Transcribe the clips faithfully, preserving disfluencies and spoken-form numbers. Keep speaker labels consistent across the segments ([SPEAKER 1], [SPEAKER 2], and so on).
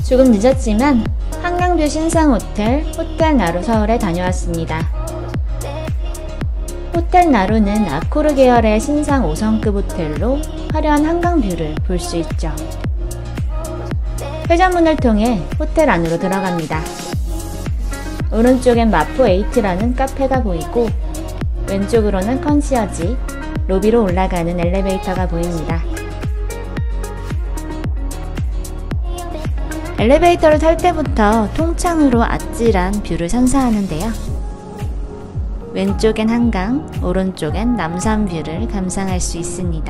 [SPEAKER 1] 조금 늦었지만 한강뷰 신상호텔 호텔 나루 서울에 다녀왔습니다. 호텔 나루는 아코르 계열의 신상 오 성급 호텔로 화려한 한강뷰를 볼 수 있죠. 회전문을 통해 호텔 안으로 들어갑니다. 오른쪽엔 마포 에이트라는 카페가 보이고 왼쪽으로는 컨시어지, 로비로 올라가는 엘리베이터가 보입니다. 엘리베이터를 탈 때부터 통창으로 아찔한 뷰를 선사하는데요. 왼쪽엔 한강, 오른쪽엔 남산뷰를 감상할 수 있습니다.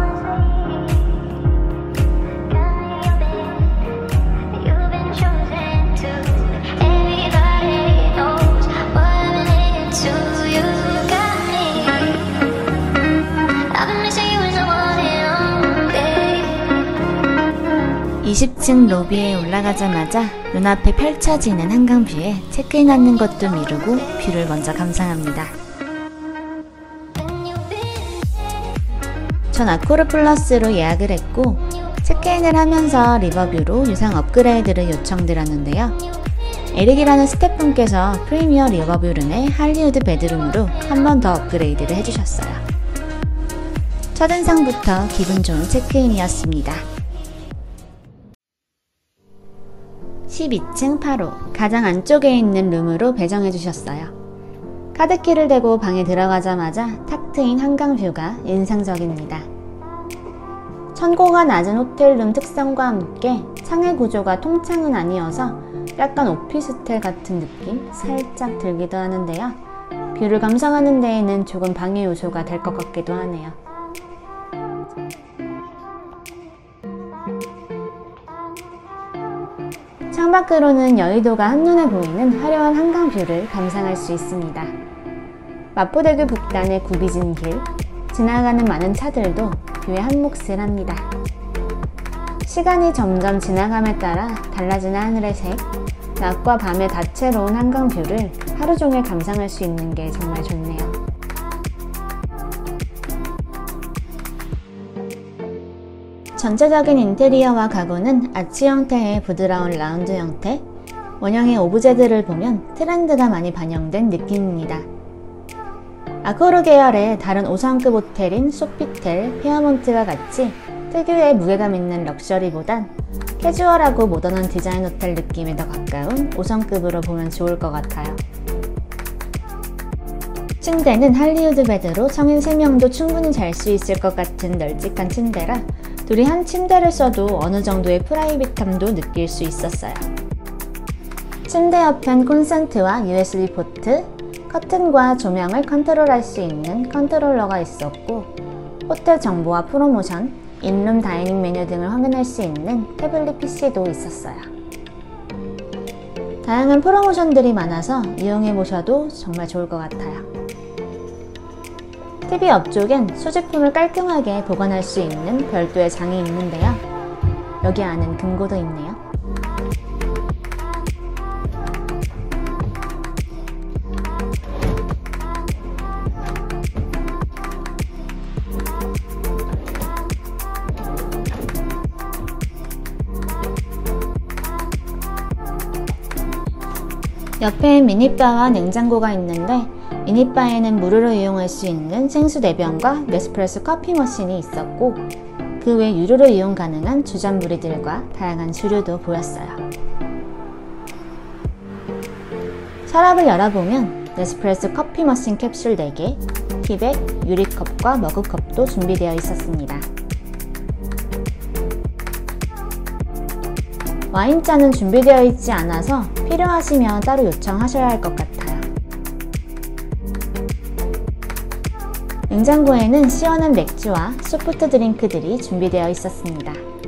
[SPEAKER 1] 이십 층 로비에 올라가자마자 눈앞에 펼쳐지는 한강뷰에 체크인하는 것도 미루고 뷰를 먼저 감상합니다. 전 아코르 플러스로 예약을 했고 체크인을 하면서 리버뷰로 유상 업그레이드를 요청드렸는데요. 에릭이라는 스태프분께서 프리미어 리버뷰룸의 할리우드 베드룸으로 한 번 더 업그레이드를 해주셨어요. 첫인상부터 기분 좋은 체크인이었습니다. 십이 층 팔 호 가장 안쪽에 있는 룸으로 배정해 주셨어요. 카드키를 대고 방에 들어가자마자 탁 트인 한강뷰가 인상적입니다. 천고가 낮은 호텔룸 특성과 함께 창의 구조가 통창은 아니어서 약간 오피스텔 같은 느낌 살짝 들기도 하는데요. 뷰를 감상하는 데에는 조금 방해 요소가 될 것 같기도 하네요. 창밖으로는 여의도가 한눈에 보이는 화려한 한강뷰를 감상할 수 있습니다. 마포대교 북단의 굽이진 길, 지나가는 많은 차들도 뷰에 한몫을 합니다. 시간이 점점 지나감에 따라 달라지는 하늘의 색, 낮과 밤의 다채로운 한강뷰를 하루 종일 감상할 수 있는 게 정말 좋네요. 전체적인 인테리어와 가구는 아치 형태의 부드러운 라운드 형태, 원형의 오브제들을 보면 트렌드가 많이 반영된 느낌입니다. 아코르 계열의 다른 오 성급 호텔인 소피텔, 페어몬트와 같이 특유의 무게감 있는 럭셔리보단 캐주얼하고 모던한 디자인 호텔 느낌에 더 가까운 오 성급으로 보면 좋을 것 같아요. 침대는 할리우드 베드로 성인 세 명도 충분히 잘 수 있을 것 같은 널찍한 침대라 둘이 한 침대를 써도 어느 정도의 프라이빗함도 느낄 수 있었어요. 침대 옆엔 콘센트와 유에스비 포트, 커튼과 조명을 컨트롤할 수 있는 컨트롤러가 있었고 호텔 정보와 프로모션, 인룸 다이닝 메뉴 등을 확인할 수 있는 태블릿 피시도 있었어요. 다양한 프로모션들이 많아서 이용해보셔도 정말 좋을 것 같아요. 티비 옆쪽엔 소지품을 깔끔하게 보관할 수 있는 별도의 장이 있는데요. 여기 안엔 금고도 있네요. 옆에 미니바와 냉장고가 있는데 미니바에는 무료로 이용할 수 있는 생수 네 병과 네스프레소 커피 머신이 있었고 그 외 유료로 이용 가능한 주전부리들과 다양한 주류도 보였어요. 서랍을 열어보면 네스프레소 커피 머신 캡슐 네 개, 티백, 유리컵과 머그컵도 준비되어 있었습니다. 와인잔은 준비되어 있지 않아서 필요하시면 따로 요청하셔야 할 것 같아요. 냉장고에는 시원한 맥주와 소프트 드링크들이 준비되어 있었습니다.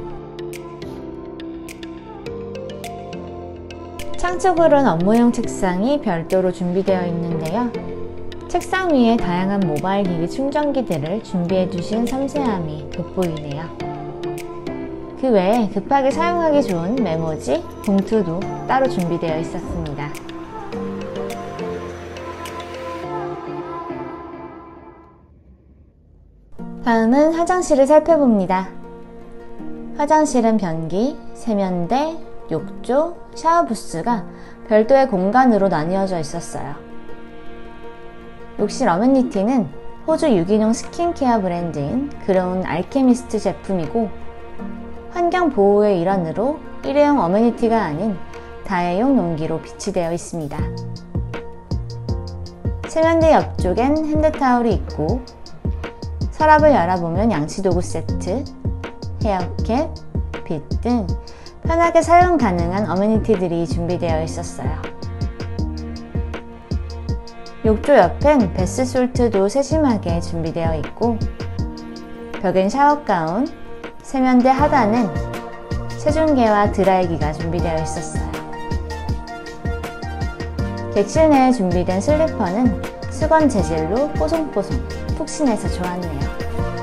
[SPEAKER 1] 창 쪽으로는 업무용 책상이 별도로 준비되어 있는데요. 책상 위에 다양한 모바일 기기 충전기들을 준비해 두신 섬세함이 돋보이네요. 그 외에 급하게 사용하기 좋은 메모지, 봉투도 따로 준비되어 있었습니다. 다음은 화장실을 살펴봅니다. 화장실은 변기, 세면대, 욕조, 샤워부스가 별도의 공간으로 나뉘어져 있었어요. 욕실 어메니티는 호주 유기농 스킨케어 브랜드인 그로운 알케미스트 제품이고, 환경보호의 일환으로 일회용 어메니티가 아닌 다회용 용기로 비치되어 있습니다. 세면대 옆쪽엔 핸드타올이 있고, 서랍을 열어보면 양치도구 세트, 헤어캡, 빗 등 편하게 사용 가능한 어메니티들이 준비되어 있었어요. 욕조 옆엔 베스솔트도 세심하게 준비되어 있고, 벽엔 샤워가운, 세면대 하단은 세준개와 드라이기가 준비되어 있었어요. 객실 내에 준비된 슬리퍼는 수건 재질로 뽀송뽀송 푹신해서 좋았네요.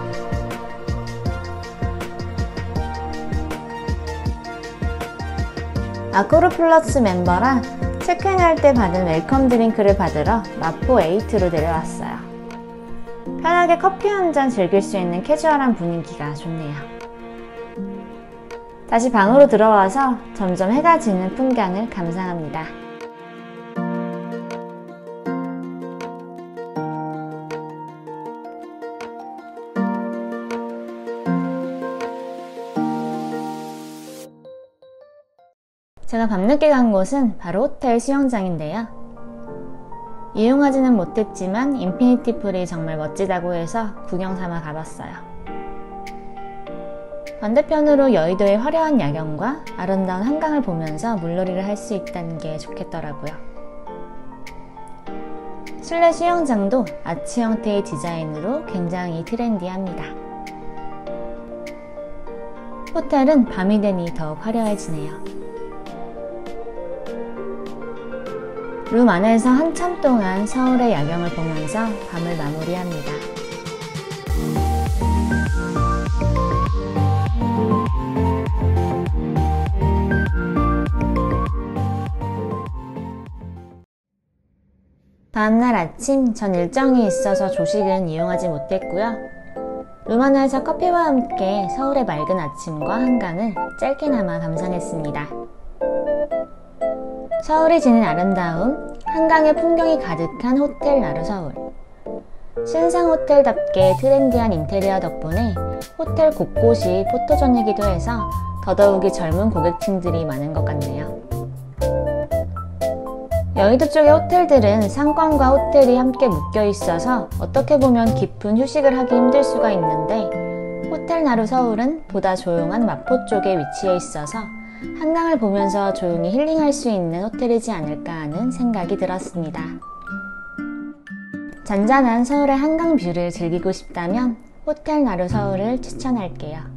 [SPEAKER 1] 아코르 플러스 멤버라 체크인할 때 받은 웰컴 드링크를 받으러 마포 에이트로 내려왔어요. 편하게 커피 한 잔 즐길 수 있는 캐주얼한 분위기가 좋네요. 다시 방으로 들어와서 점점 해가 지는 풍경을 감상합니다. 제가 밤늦게 간 곳은 바로 호텔 수영장인데요. 이용하지는 못했지만 인피니티 풀이 정말 멋지다고 해서 구경 삼아 가봤어요. 반대편으로 여의도의 화려한 야경과 아름다운 한강을 보면서 물놀이를 할 수 있다는 게 좋겠더라고요. 실내 수영장도 아치 형태의 디자인으로 굉장히 트렌디합니다. 호텔은 밤이 되니 더욱 화려해지네요. 룸 안에서 한참 동안 서울의 야경을 보면서 밤을 마무리합니다. 다음날 아침 전 일정이 있어서 조식은 이용하지 못했고요. 룸 안에서 커피와 함께 서울의 맑은 아침과 한강을 짧게나마 감상했습니다. 서울이 지닌 아름다움, 한강의 풍경이 가득한 호텔 나루서울. 신상 호텔답게 트렌디한 인테리어 덕분에 호텔 곳곳이 포토존이기도 해서 더더욱이 젊은 고객층들이 많은 것 같네요. 여의도 쪽의 호텔들은 상권과 호텔이 함께 묶여 있어서 어떻게 보면 깊은 휴식을 하기 힘들 수가 있는데, 호텔 나루서울은 보다 조용한 마포 쪽에 위치해 있어서 한강을 보면서 조용히 힐링할 수 있는 호텔이지 않을까 하는 생각이 들었습니다. 잔잔한 서울의 한강 뷰를 즐기고 싶다면 호텔 나루서울을 추천할게요.